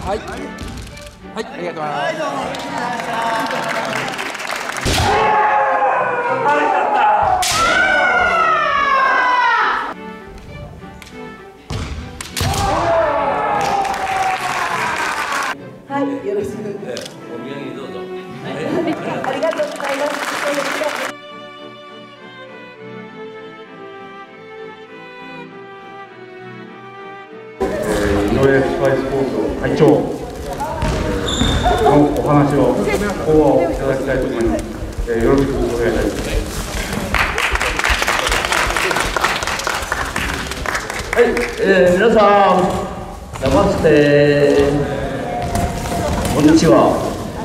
はい、はい、ありがとうございます。はい、どうもありがとうございました。 はい、よろしく。 お土産どうぞ。 ありがとうございます。 井上スパイス工場会長のお話を講話をいただきたいと思います。よろしくお願いいたします。 はい、皆さん、ナマステ。こんにちは。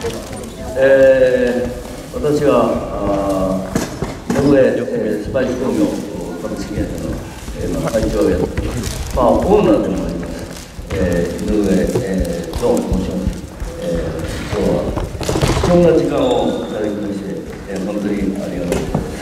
私は井上スパイス工業株式会社の会長をやっています。オーナーでもあります。井上と申します。今日は貴重な時間をいただきまして、本当にありがとうございます。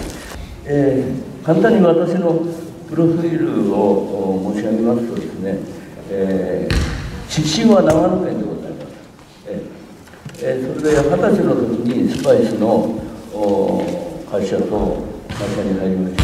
簡単に私のプロフィールを申し上げますとですね、出身は長野県でございます。それで20歳の時にスパイスの会社に入りまして、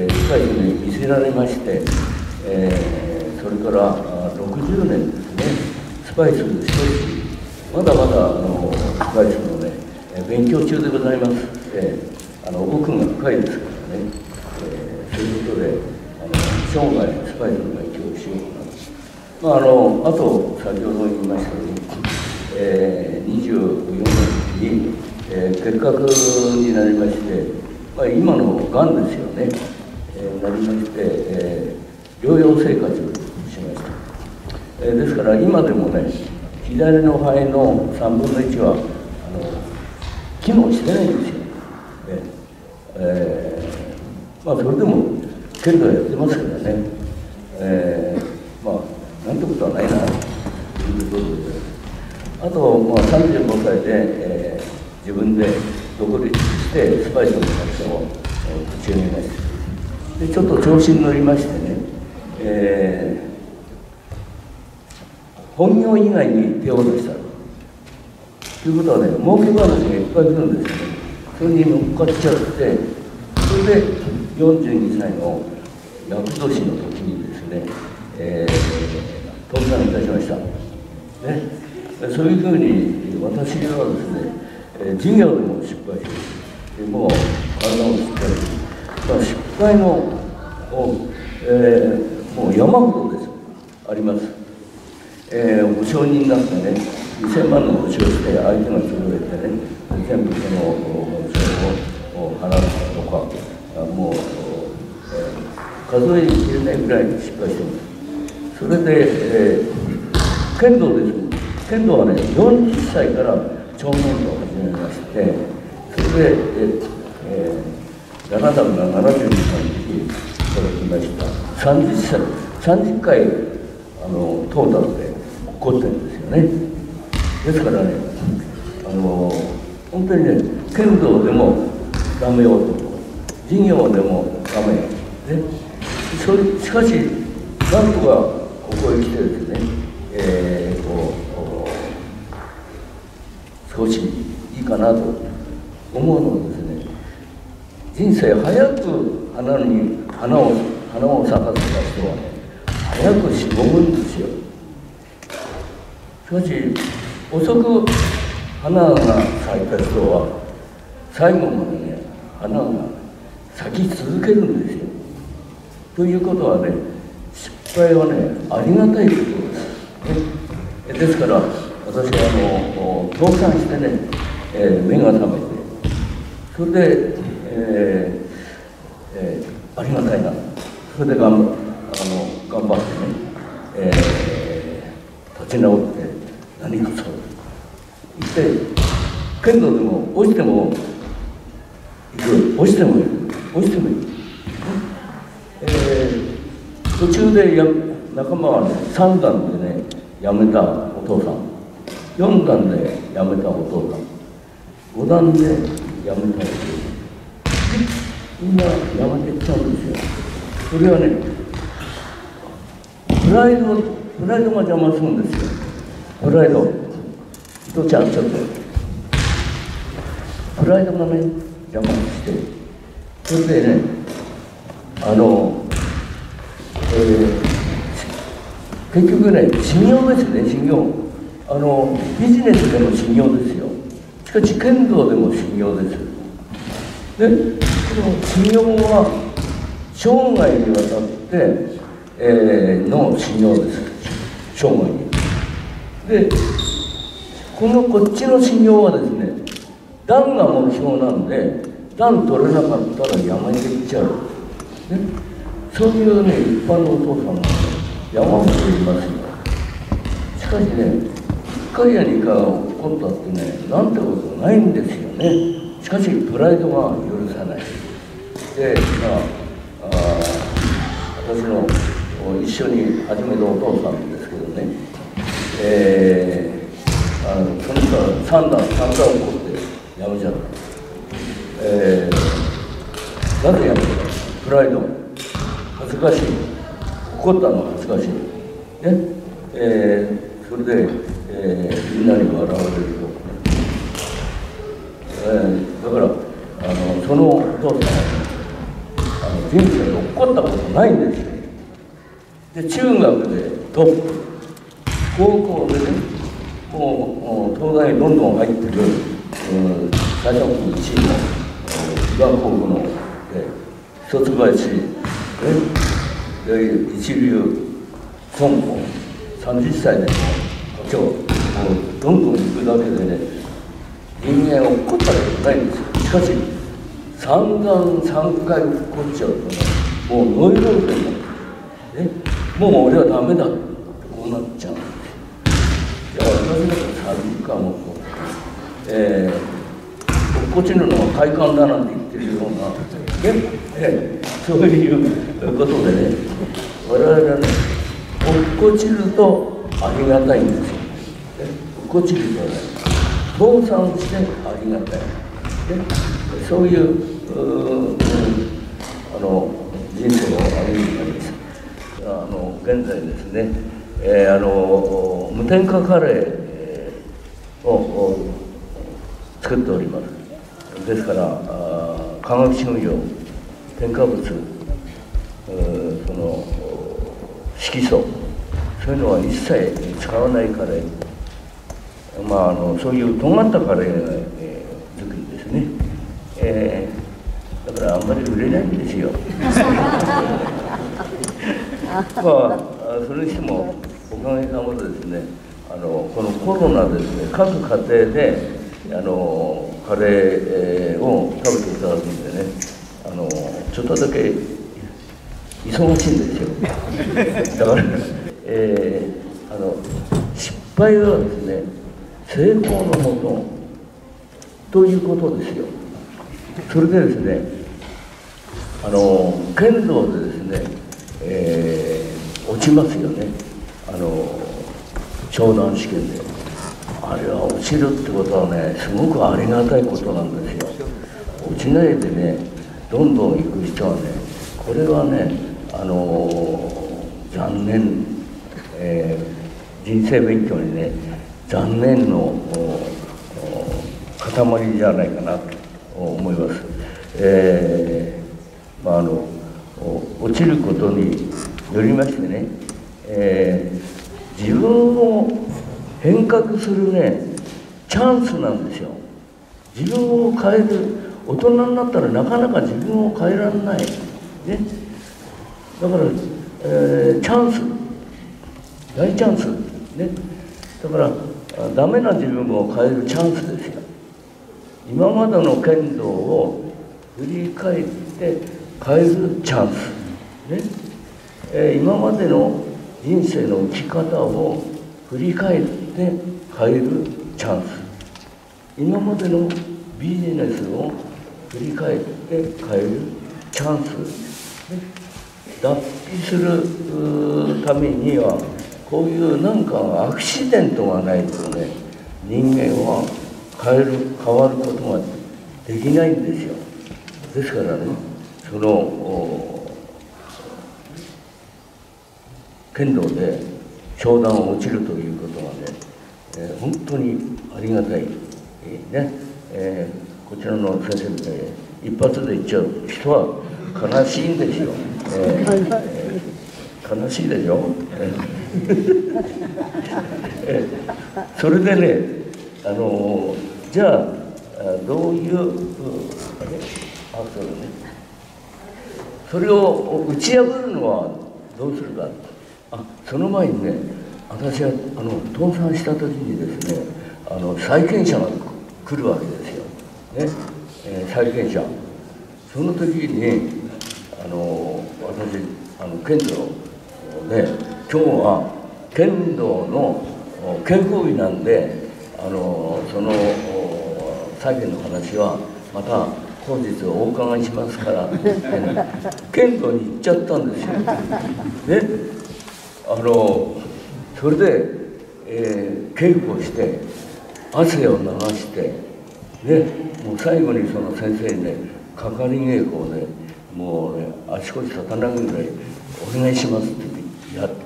スパイスに魅せられまして、それから60年ですね、スパイス一つまだまだスパイスのね、勉強中でございます。奥が深いですからね、そういうことで生涯スパイスの勉強をしようかなと。あと先ほど言いましたように、24年に、結核になりまして、今のがんですよね、なりまして、療養生活をしました。ですから今でもね、左の肺の3分の1は機能してないんですよ。それでも剣道やってますからね、なんてことはないなということで。あと、35歳で、自分で独立してスパイスの会社を立ち上げました。でちょっと調子に乗りましてね、本業以外に手を出したということはね、儲け話がいっぱい来るんですよね。それに乗っかっちゃって、それで42歳の厄年の時にですね、倒産いたしました。ね、そういうふうに私はですね、事業でも失敗して、もう体をしっかり、失敗のもう山ほどです、あります。保証人になってね、2000万の保証して相手が潰れてね、全部その保証を払うとか、もう、数えきれないぐらい失敗してます。それで、剣道です。剣道はね、40歳から超剣道を始めまして、それで、7段が72歳の時に届きました。30回トータルで起こってるんですよね。ですからね、本当にね、剣道でもダメ男、事業でもダメ、ね、しかし、なんとかここへ来てですね、少しいいかなと思うのはですね、人生早く花を咲かせた人はね、早くしぼむんですよ。しかし遅く花が咲いた人は最後までね、花が咲き続けるんですよ。ということはね、失敗はね、ありがたいことです。ですから私は倒産してね、目が覚めて、それで、ありがたいな、それで頑張ってね、立ち直って何かそう言って、剣道でも落ちても行く、落ちても行く、落ちても行く、途中で仲間はね、3段でね辞めたお父さん、4段で辞めたお父さん、5段で辞めたお父さん、みんな辞めていっちゃうんですよ。それはね、プライドが邪魔するんですよ。 プライド、一つあっちゃって、プライドがね、邪魔して、それでね、結局ね、信用ですね、信用。ビジネスでも信用ですよ。しかし、剣道でも信用です。で、この信用は、生涯にわたって、の信用です。生涯に。で、こっちの信用はですね、段が目標なんで、段取れなかったら山に行っちゃう。ね、そういうね、一般のお父さんが、山ほどいますよ。しかしね、1回や2回起こったってね、なんてことないんですよね。しかし、プライドが許さない。で、私の一緒に始めたお父さんですけどね、その人は3段起こってやめちゃった。なぜやめたか、プライド、恥ずかしい、怒ったのは恥ずかしい。ね、それで、みんなに笑われると。だから、そのお父さんは、人生で怒ったことないんですよ。で、中学でトップ、高校でね、もう東大にどんどん入ってる、大学1位の医学部の卒業し、一流本校、30歳でも今日、もうどんどん行くだけでね、人間怒ったことないんですよ。しかし、3回落っこっちゃうとね、もうノイローゼになって、もう俺はダメだってこうなっちゃうんですよ。いや、私だから3回も落っこちるのは快感だなんて言ってるような、そういうことでね、我々はね、落っこちるとありがたいんですよ。落っこちるとね、倒産してありがたい。そういう人生を歩んでいます。現在ですね、無添加カレーを作っております。ですから化学調味料、添加物、色素、そういうのは一切使わないカレー、そういうとんがったカレー作りですね。だからあんまり売れないんですよ。それにしてもおかげさまでですね、このコロナでですね、各家庭でカレーを食べていただくんでね、ちょっとだけ忙しいんですよ。だから、失敗はですね、成功のもとということですよ。それでですね、剣道でですね、落ちますよね、昇段試験で。あれは落ちるってことはね、すごくありがたいことなんですよ。落ちないでね、どんどん行く人はね、これはね、残念、人生勉強にね、残念の塊じゃないかなと思います。落ちることによりましてね、自分を変革するね、チャンスなんですよ。自分を変える、大人になったらなかなか自分を変えられない、ね、だから、チャンス、大チャンス、ね、だからダメな自分を変えるチャンスですよ。今までの剣道を振り返って変えるチャンス、ね、今までの人生の生き方を振り返って変えるチャンス、今までのビジネスを振り返って変えるチャンス、ね、脱皮するためにはこういうなんかアクシデントがないとね、人間は変わることができないんですよ。ですからね、その剣道で昇段を落ちるということはね、 本当にありがたい、ねこちらの先生、一発で言っちゃう人は悲しいんですよ、悲しいでしょ、それでね、じゃあどういう、それを打ち破るのはどうするか。その前にね、私は倒産した時にですね、債権者が来るわけですよ、ね債権者。その時に私剣道で、今日は剣道の稽古日なんで、その債権の話はまた本日お伺いしますから、剣道に行っちゃったんですよ。ねそれで、稽古して汗を流して、ね、もう最後にその先生にね、かかり稽古をね、もうね、足腰立たないぐらいお願いしますってやって、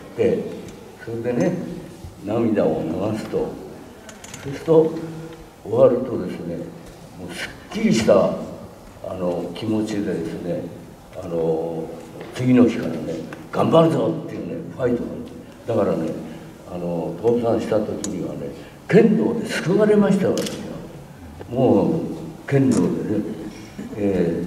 それでね、涙を流すと、そうすると終わるとですね、もうすっきりした気持ちでですね、次の日からね、頑張るぞっていうね、ファイトが。だからね、倒産した時にはね、剣道で救われました、私は。もう剣道でね、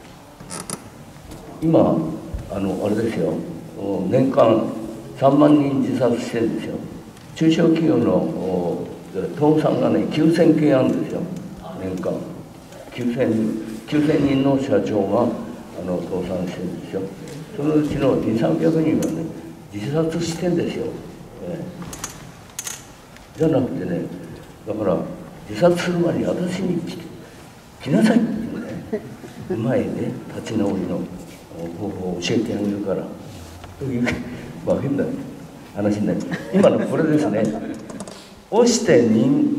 今あれですよ、年間3万人自殺してるんですよ。中小企業の倒産がね、9000件あるんですよ、年間。9000人の社長が倒産してるんですよ。そのうちの2、300人はね、自殺してんですよ。じゃなくてね、だから自殺する前に私に来なさいっていうね、うまいね、立ち直りの方法を教えてあげるからという、まあ変な話になる。今のこれですね。押して人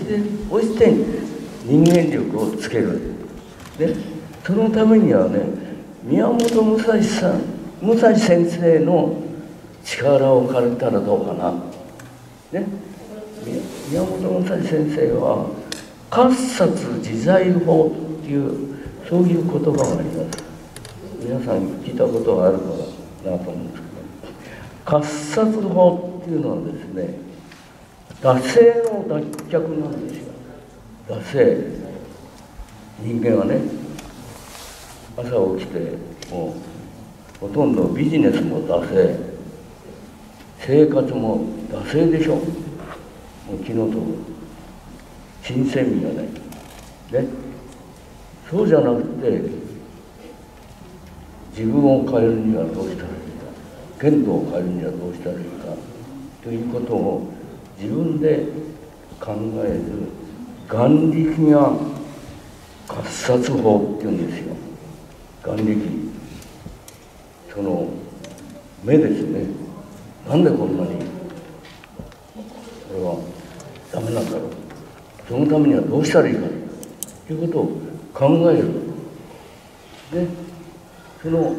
間力をつける。で、そのためにはね、宮本武蔵先生の力を借りたらどうかな。ね、宮本武蔵先生は喝殺自在法っていうそういう言葉があります。皆さん聞いたことがあるかなと思うんですけど、喝殺法っていうのはですね、惰性の脱却なんですよ。惰性。人間はね、朝起きてもうほとんどビジネスも惰性、生活も惰性でしょ。もう昨日と新鮮味がない。ね。そうじゃなくて、自分を変えるにはどうしたらいいか、剣道を変えるにはどうしたらいいかということを自分で考える眼力が喝殺法っていうんですよ。眼力、その目ですね。なんでこんなにこれはダメなんだろう、そのためにはどうしたらいいかということを考える。でその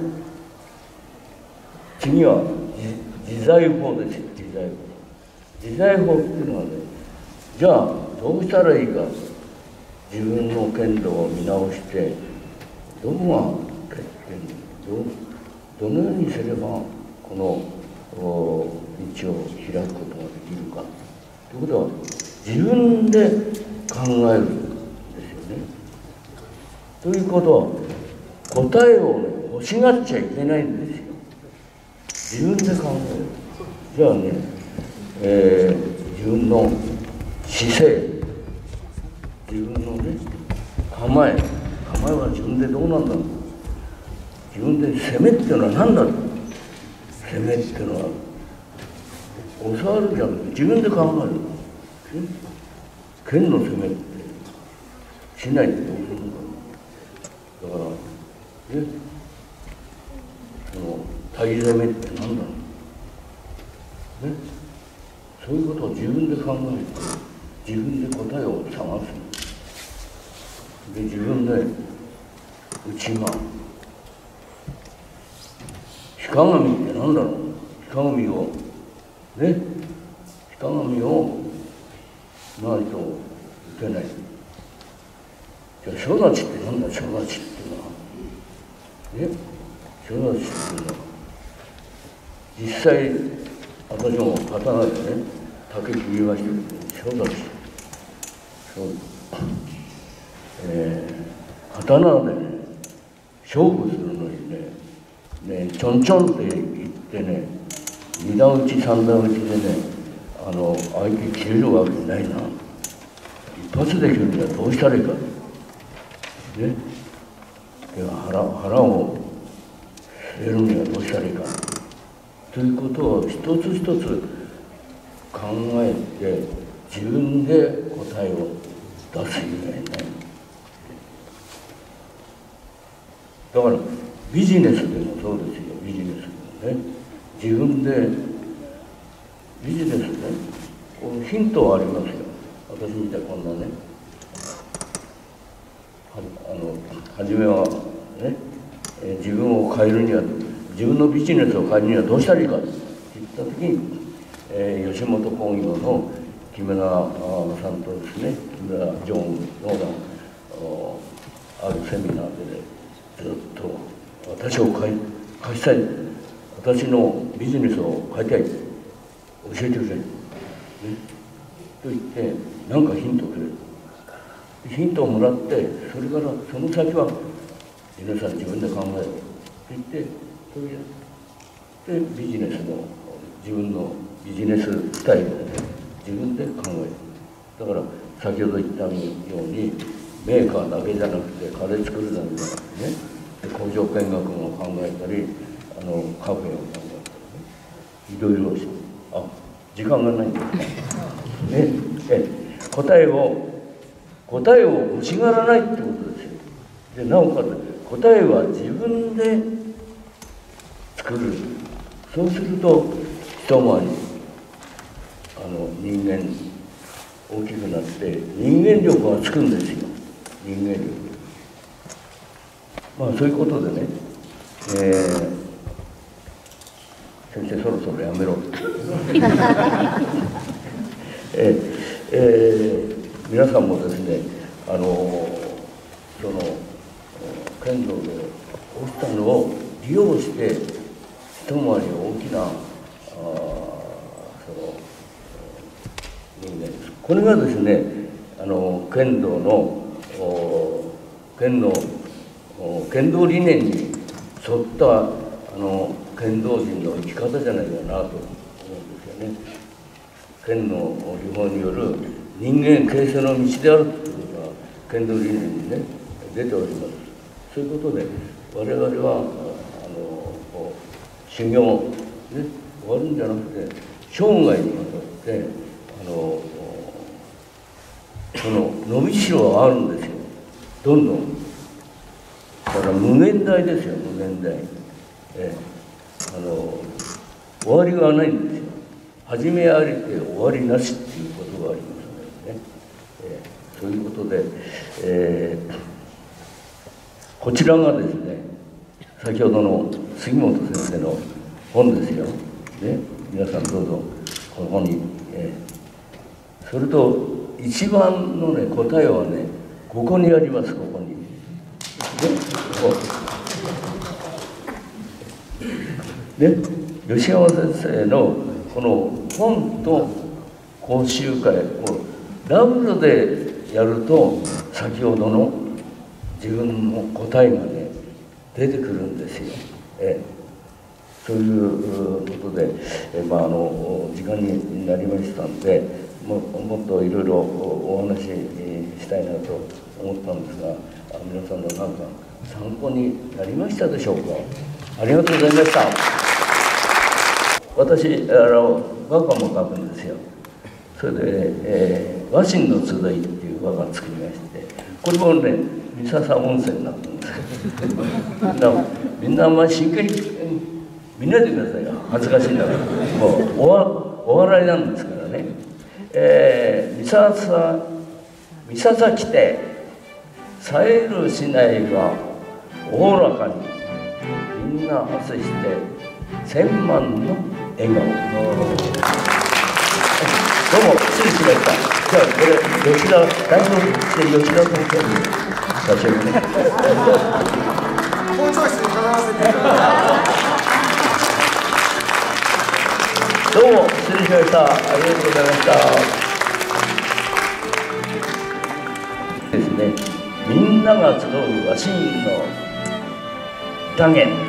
次は自在法ですよ。自在法っていうのはね、じゃあどうしたらいいか、自分の剣道を見直して、どこが欠点、どのようにすればこの道を開くことができるかということは自分で考えるんですよね。ということは答えをね、欲しがっちゃいけないんですよ。自分で考える。じゃあね、自分の姿勢、自分のね、構えは自分でどうなんだろう。自分で攻めっていうのは何だろう。攻めっていうのは教わるじゃなくて自分で考える。剣の攻めってしないでどうするんだろう。だからね、その対攻めって何だろう。ね、そういうことを自分で考えて自分で答えを探す。で自分で内側、火鏡って何だろう。火鏡をないといけない。じゃあ小立ちってなんだ、小立ちっていうのは。小立ちっていうのは実際私も刀でね竹切りましたけど、小立ち刀でね勝負するのにね、ちょんちょんって言ってね、二段打ち三段打ちでね、相手切れるわけないな。一発で切るにはどうしたらいいかね。で腹を据えるにはどうしたらいいかということを一つ一つ考えて自分で答えを出す以外ない。だからビジネスでもそうですよ。ビジネスでもね、自分でビジネスね、このヒントはありますよ。私みたいこんなね、初めはね、自分を変えるには、自分のビジネスを変えるにはどうしたらいいかって言った時に、吉本興業の木村さんとですね、木村常務のあるセミナーで、ね、ずっと私を変えたい、私のビジネスを変えたい、教えてくれ、ね、と言って何かヒントをくれる。ヒントをもらって、それからその先は皆さん自分で考えろと言って、そうやってビジネスの自分のビジネススタイルを、ね、自分で考える。だから先ほど言ったようにメーカーだけじゃなくてカレー作るだけじゃなくてね、工場見学を考えたり、カフェを考えたり、ね、いろいろして、時間がないんですね。答えを欲しがらないってことですよ。でなおかつ答えは自分で作る。そうすると一回り人間大きくなって人間力がつくんですよ。人間力。まあそういうことでね、先生そろそろやめろ。皆さんもですね、その剣道で起きたのを利用して一回り大きなその人間です。これがですね、剣道の剣道理念に沿った剣道人の生き方じゃないかなと思うんですよね。剣の理法による人間形成の道であるということが剣道理念にね出ております。そういうことで我々は修行、ね、終わるんじゃなくて生涯にわたってその伸びしろはあるんですよ。どんどん。だから無限大ですよ、無限大。終わりがないんですよ。始めありて終わりなしっていうことがありますのでね。そういうことで、こちらがですね、先ほどの杉本先生の本ですよ。ね、皆さんどうぞここに。それと一番のね答えはねここにあります。ここに。ね、ここ。で吉山先生のこの本と講習会をダブルでやると先ほどの自分の答えがね出てくるんですよ。そういうことで、時間になりましたんでもっといろいろお話ししたいなと思ったんですが、皆さんのなんか参考になりましたでしょうか。ありがとうございました。私和歌も書くんですよ。それで、和神の集いっていう和歌を作りまして、これもね三笹温泉になったんですよ。みんなあんまり真剣に見ないでくださいよ。恥ずかしいんだからもうお笑いなんですからね。三笹来て冴える市内がおおらかにみんな汗して千万の笑顔。どうも失礼しました。 じゃあこれ吉田代表して吉田先生に差し上げて校長室に伺わせていただきどうも失礼しました。ありがとうございました。ですね、みんなが集う和紙の宴。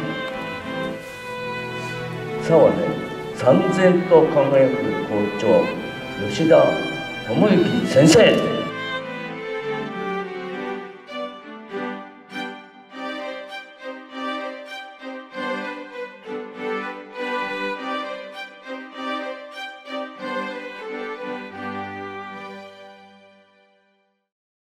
さはね、三千と輝く校長吉田智之先生。